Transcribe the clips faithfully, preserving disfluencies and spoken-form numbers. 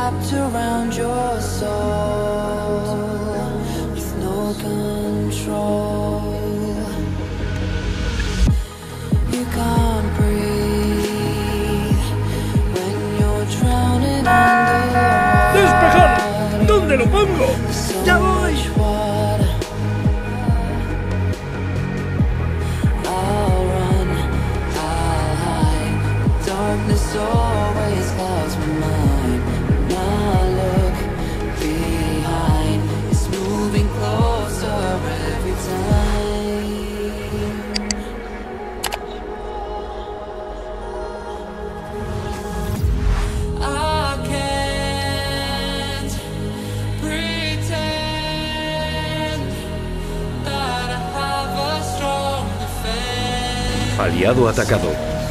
wrapped around your soul with no control. You can't breathe when you're drowning underwater. ¡Despejado! ¿Dónde lo pongo? ¡Ya voy! I'll run, I'll hide. Darkness always clouds my mind. Now look behind. It's moving closer every time. I can't pretend that I have a strong defense. Aliado atacado.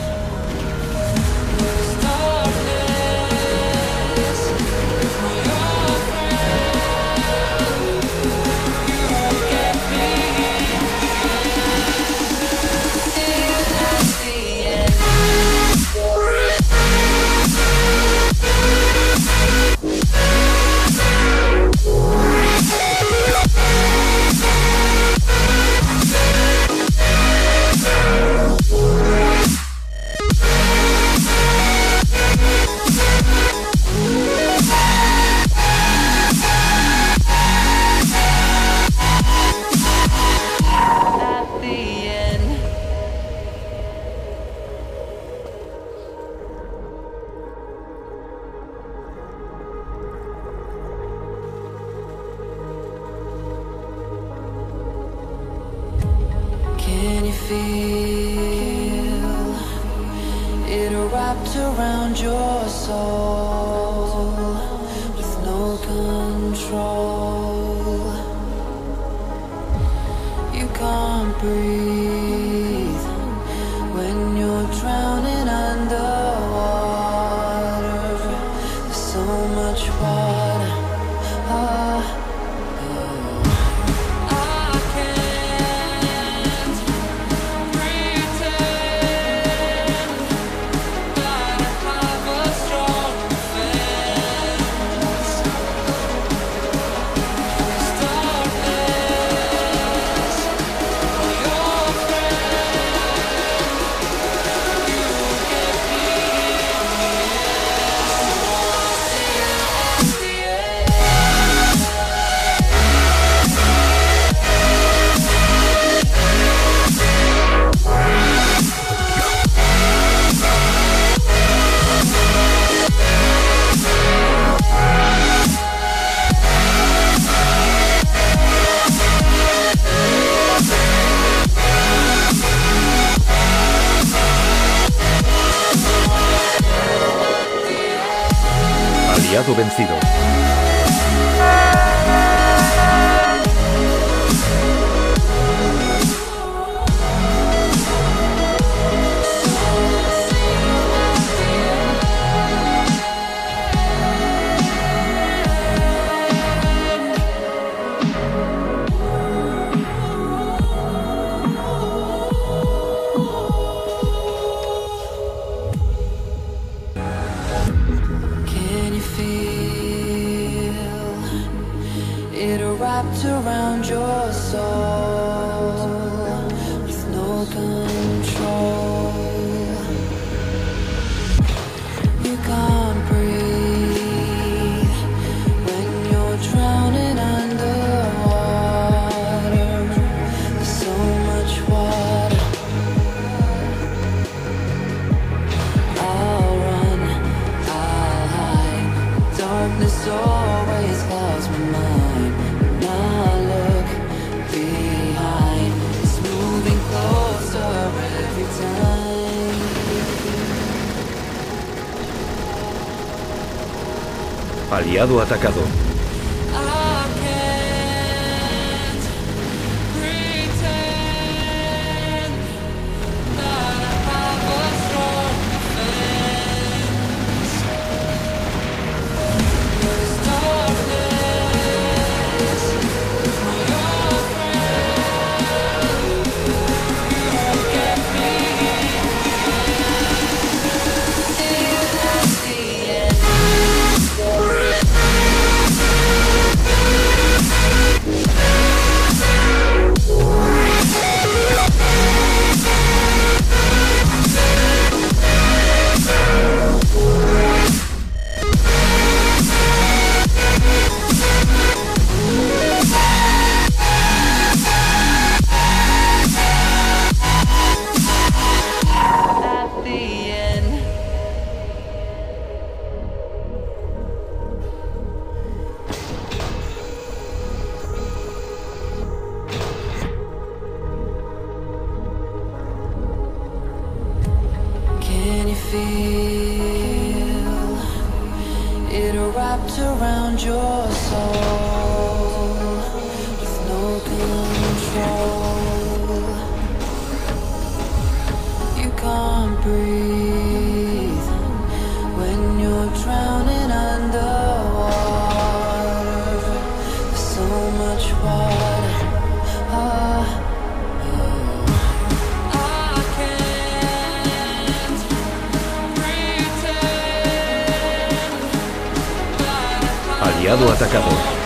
Can you feel it wrapped around your soul with no control? You can't breathe when you're drowning underwater. There's so much water. Ah. Aliado vencido. Can you feel it wrapped around your soul with no control? You can't breathe when you're drowning underwater. There's so much water. I'll run, I'll hide. Darkness always clouds my mind. Now look behind. It's moving closer every time. Aliado atacado. I can't pretend that I have a strong defense. There's darkness for your friend. You won't get me. Till that's the end. feel it wrapped around your soul with no control. You can't breathe when you're drowning underwater. There's so much water. Ah. Aliado atacado.